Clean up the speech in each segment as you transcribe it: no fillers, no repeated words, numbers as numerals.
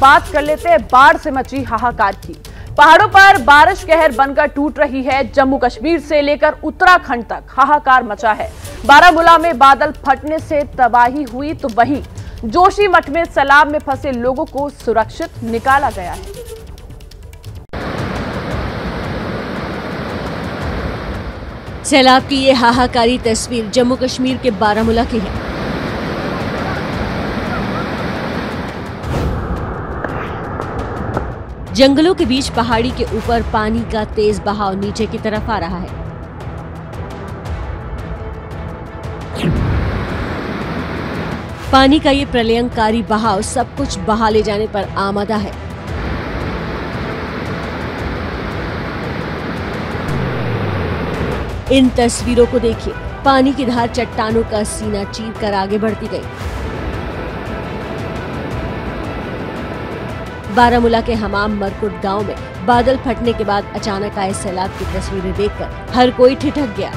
बात कर लेते हैं बाढ़ से मची हाहाकार की। पहाड़ों पर बारिश कहर बनकर टूट रही है। जम्मू कश्मीर से लेकर उत्तराखंड तक हाहाकार मचा है। बारामूला में बादल फटने से तबाही हुई तो वहीं जोशीमठ में सैलाब में फंसे लोगों को सुरक्षित निकाला गया है। सैलाब की ये हाहाकारी तस्वीर जम्मू कश्मीर के बारामूला की है। जंगलों के बीच पहाड़ी के ऊपर पानी का तेज बहाव नीचे की तरफ आ रहा है। पानी का ये प्रलयंकारी बहाव सब कुछ बहा ले जाने पर आमादा है। इन तस्वीरों को देखिए, पानी की धार चट्टानों का सीना चीर कर आगे बढ़ती गई। बारामूला के हमाम मरकुट गांव में बादल फटने के बाद अचानक आए सैलाब की तस्वीरें देखकर हर कोई ठिठक गया।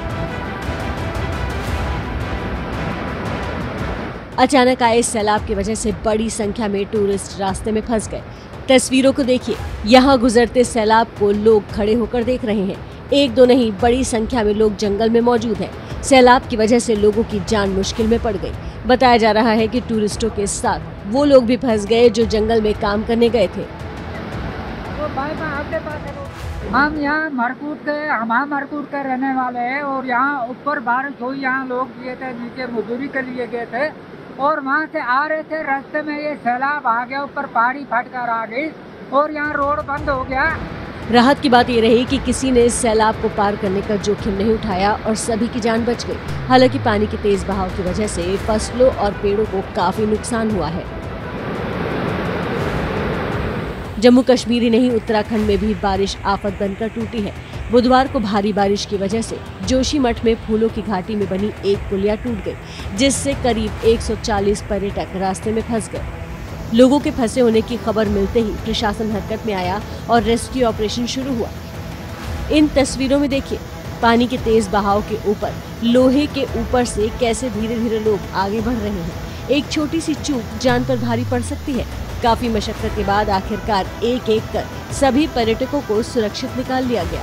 अचानक आए सैलाब की वजह से बड़ी संख्या में टूरिस्ट रास्ते में फंस गए। तस्वीरों को देखिए, यहाँ गुजरते सैलाब को लोग खड़े होकर देख रहे हैं। एक दो नहीं, बड़ी संख्या में लोग जंगल में मौजूद हैं। सैलाब की वजह से लोगों की जान मुश्किल में पड़ गई। बताया जा रहा है कि टूरिस्टों के साथ वो लोग भी फंस गए जो जंगल में काम करने गए थे। हम यहाँ मरकुट के रहने वाले हैं और यहाँ ऊपर बारिश हुई, यहाँ लोग गए थे, नीचे मजदूरी के लिए गए थे और वहाँ से आ रहे थे। रास्ते में ये सैलाब आ गया, ऊपर पहाड़ी फट कर आ गई और यहाँ रोड बंद हो गया। राहत की बात ये रही कि किसी ने सैलाब को पार करने का जोखिम नहीं उठाया और सभी की जान बच गई। हालांकि पानी के तेज बहाव की वजह से फसलों और पेड़ों को काफी नुकसान हुआ है। जम्मू कश्मीर ही नहीं, उत्तराखंड में भी बारिश आफत बनकर टूटी है। बुधवार को भारी बारिश की वजह से जोशीमठ में फूलों की घाटी में बनी एक पुलिया टूट गई, जिससे करीब 140 पर्यटक रास्ते में फंस गए। लोगों के फंसे होने की खबर मिलते ही प्रशासन हरकत में आया और रेस्क्यू ऑपरेशन शुरू हुआ। इन तस्वीरों में देखिए, पानी के तेज बहाव के ऊपर लोहे के ऊपर से कैसे धीरे धीरे लोग आगे बढ़ रहे हैं। एक छोटी सी चूक जान पर भारी पड़ सकती है। काफी मशक्कत के बाद आखिरकार एक एक कर सभी पर्यटकों को सुरक्षित निकाल लिया गया।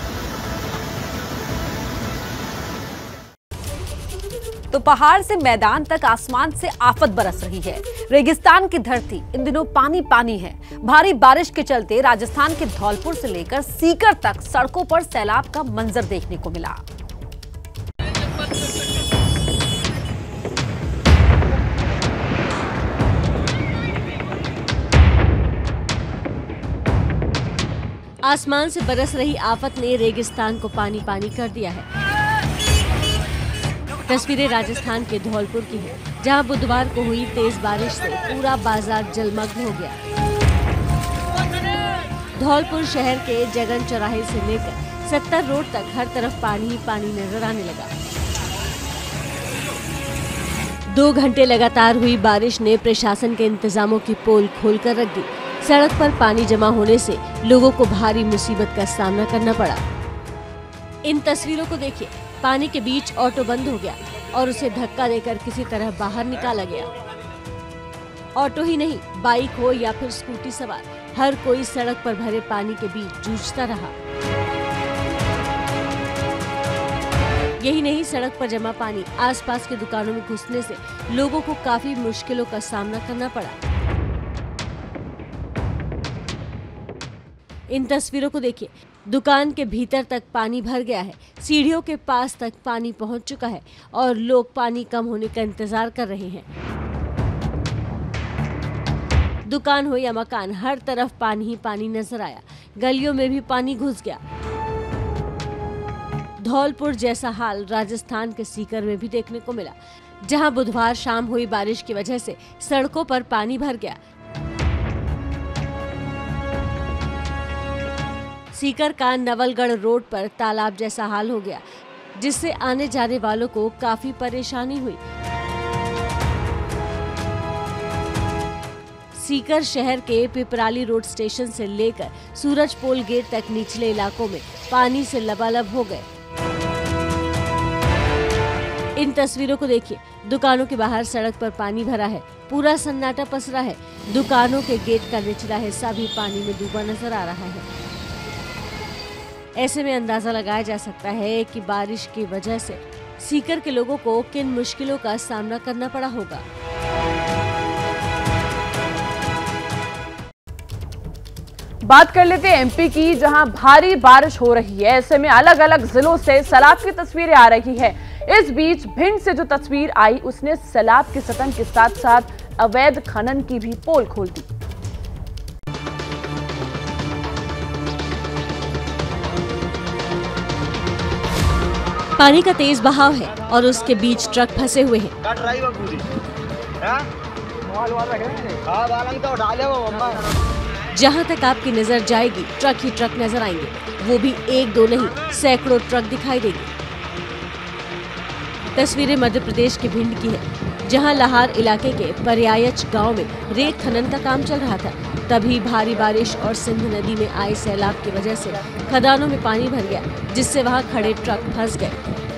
तो पहाड़ से मैदान तक आसमान से आफत बरस रही है। रेगिस्तान की धरती इन दिनों पानी पानी है। भारी बारिश के चलते राजस्थान के धौलपुर से लेकर सीकर तक सड़कों पर सैलाब का मंजर देखने को मिला। आसमान से बरस रही आफत ने रेगिस्तान को पानी पानी कर दिया है। तस्वीरें राजस्थान के धौलपुर की हैं, जहां बुधवार को हुई तेज बारिश से पूरा बाजार जलमग्न हो गया। धौलपुर शहर के जगन चौराहे से लेकर 70 रोड तक हर तरफ पानी ही पानी नजर आने लगा। 2 घंटे लगातार हुई बारिश ने प्रशासन के इंतजामों की पोल खोलकर रख दी। सड़क पर पानी जमा होने से लोगों को भारी मुसीबत का सामना करना पड़ा। इन तस्वीरों को देखिए, पानी के बीच ऑटो बंद हो गया और उसे धक्का देकर किसी तरह बाहर निकाला गया। ऑटो ही नहीं, बाइक हो या फिर स्कूटी सवार, हर कोई सड़क पर भरे पानी के बीच जूझता रहा। यही नहीं, सड़क पर जमा पानी आसपास के दुकानों में घुसने से लोगों को काफी मुश्किलों का सामना करना पड़ा। इन तस्वीरों को देखिए, दुकान के भीतर तक पानी भर गया है, सीढ़ियों के पास तक पानी पहुंच चुका है और लोग पानी कम होने का इंतजार कर रहे हैं। दुकान हो या मकान, हर तरफ पानी ही पानी नजर आया। गलियों में भी पानी घुस गया। धौलपुर जैसा हाल राजस्थान के सीकर में भी देखने को मिला, जहां बुधवार शाम हुई बारिश की वजह से सड़कों पर पानी भर गया। सीकर का नवलगढ़ रोड पर तालाब जैसा हाल हो गया, जिससे आने जाने वालों को काफी परेशानी हुई। सीकर शहर के पिपराली रोड स्टेशन से लेकर सूरजपोल गेट तक निचले इलाकों में पानी से लबालब हो गए। इन तस्वीरों को देखिए, दुकानों के बाहर सड़क पर पानी भरा है, पूरा सन्नाटा पसरा है। दुकानों के गेट का निचला हिस्सा भी पानी में डूबा नजर आ रहा है। ऐसे में अंदाजा लगाया जा सकता है कि बारिश की वजह से सीकर के लोगों को किन मुश्किलों का सामना करना पड़ा होगा। बात कर लेते हैं एमपी की, जहां भारी बारिश हो रही है। ऐसे में अलग अलग जिलों से सैलाब की तस्वीरें आ रही है। इस बीच भिंड से जो तस्वीर आई उसने सैलाब के सतन के साथ साथ अवैध खनन की भी पोल खोल दी। पानी का तेज बहाव है और उसके बीच ट्रक फंसे हुए हैं। जहां तक आपकी नजर जाएगी ट्रक ही ट्रक नजर आएंगे, वो भी एक दो नहीं, सैकड़ों ट्रक दिखाई देंगे। तस्वीरें मध्य प्रदेश के भिंड की है, जहां लाहार इलाके के पर्यायच गांव में रेत खनन का काम चल रहा था। तभी भारी बारिश और सिंध नदी में आए सैलाब की वजह से खदानों में पानी भर गया, जिससे वहां खड़े ट्रक फंस गए।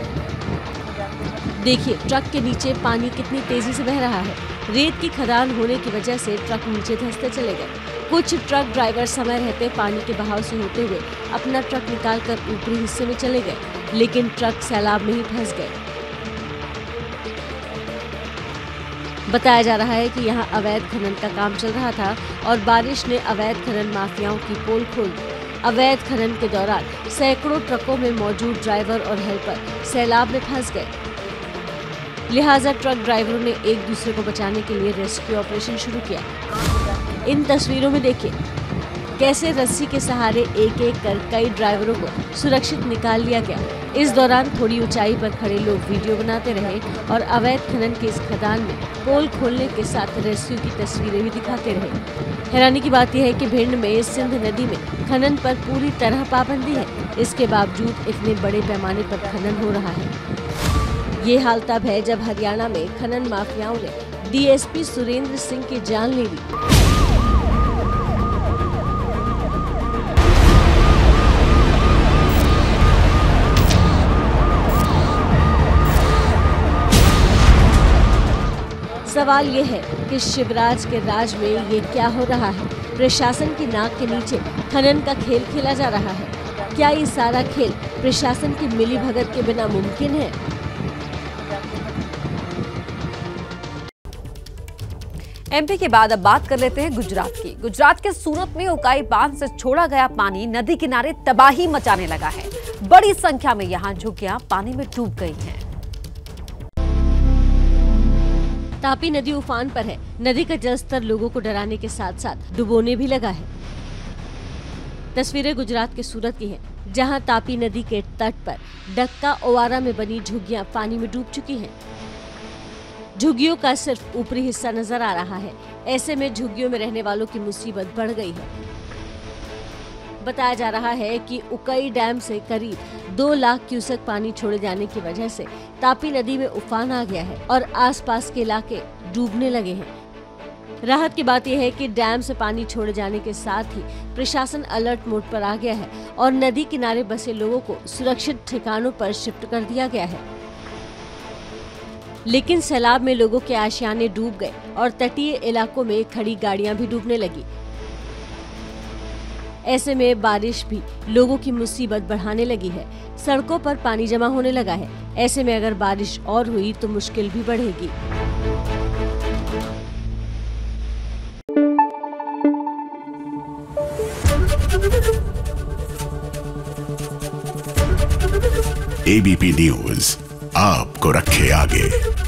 देखिए ट्रक के नीचे पानी कितनी तेजी से बह रहा है। रेत की खदान होने की वजह से ट्रक नीचे धंसते चले गए। कुछ ट्रक ड्राइवर समय रहते पानी के बहाव से होते हुए अपना ट्रक निकालकर ऊपरी हिस्से में चले गए, लेकिन ट्रक सैलाब में ही फंस गए। बताया जा रहा है कि यहां अवैध खनन का काम चल रहा था और बारिश ने अवैध खनन माफियाओं की पोल खोल दी। अवैध खनन के दौरान सैकड़ों ट्रकों में मौजूद ड्राइवर और हेल्पर सैलाब में फंस गए। लिहाजा ट्रक ड्राइवरों ने एक दूसरे को बचाने के लिए रेस्क्यू ऑपरेशन शुरू किया। इन तस्वीरों में देखिए कैसे रस्सी के सहारे एक एक कर कई ड्राइवरों को सुरक्षित निकाल लिया गया। इस दौरान थोड़ी ऊंचाई पर खड़े लोग वीडियो बनाते रहे और अवैध खनन के इस खदान में पोल खोलने के साथ रेस्क्यू की तस्वीरें भी दिखाते रहे। हैरानी की बात यह है कि भिंड में सिंध नदी में खनन पर पूरी तरह पाबंदी है, इसके बावजूद इतने बड़े पैमाने पर खनन हो रहा है। ये हाल तब है जब हरियाणा में खनन माफियाओं ने डीएसपी सुरेंद्र सिंह की जान ले ली। सवाल ये है कि शिवराज के राज में ये क्या हो रहा है। प्रशासन की नाक के नीचे खनन का खेल खेला जा रहा है। क्या ये सारा खेल प्रशासन की मिलीभगत के बिना मुमकिन है? एमपी के बाद अब बात कर लेते हैं गुजरात की। गुजरात के सूरत में उकाई बांध से छोड़ा गया पानी नदी किनारे तबाही मचाने लगा है। बड़ी संख्या में यहां झुग्गियां पानी में डूब गई हैं। तापी नदी उफान पर है। नदी का जलस्तर लोगों को डराने के साथ साथ डुबोने भी लगा है। तस्वीरें गुजरात के सूरत की हैं, जहां तापी नदी के तट पर डक्का ओवारा में बनी झुग्गियां पानी में डूब चुकी हैं। झुग्गियों का सिर्फ ऊपरी हिस्सा नजर आ रहा है। ऐसे में झुग्गियों में रहने वालों की मुसीबत बढ़ गई है। बताया जा रहा है कि उकई डैम से करीब 2 लाख क्यूसेक पानी छोड़े जाने की वजह से तापी नदी में उफान आ गया है और आसपास के इलाके डूबने लगे हैं। राहत की बात यह है कि डैम से पानी छोड़े जाने के साथ ही प्रशासन अलर्ट मोड पर आ गया है और नदी किनारे बसे लोगों को सुरक्षित ठिकानों पर शिफ्ट कर दिया गया है। लेकिन सैलाब में लोगों के आशियाने डूब गए और तटीय इलाकों में खड़ी गाड़ियां भी डूबने लगी। ऐसे में बारिश भी लोगों की मुसीबत बढ़ाने लगी है। सड़कों पर पानी जमा होने लगा है। ऐसे में अगर बारिश और हुई तो मुश्किल भी बढ़ेगी। एबीपी न्यूज आपको रखे आगे।